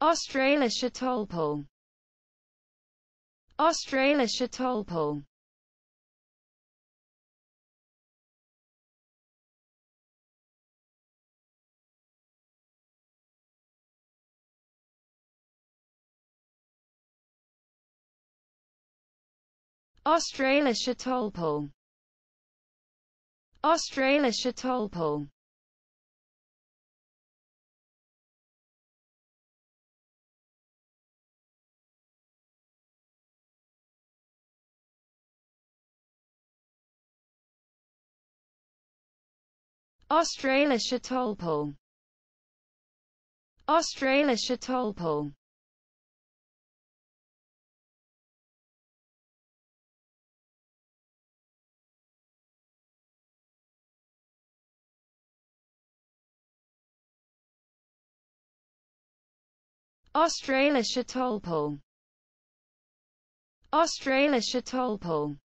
Australische Tolpel. Australische Tolpel. Australische Tolpel. Australische Tolpel. Australische Tolpel. Australische Tolpel. Australische Tolpel. Australische Tolpel.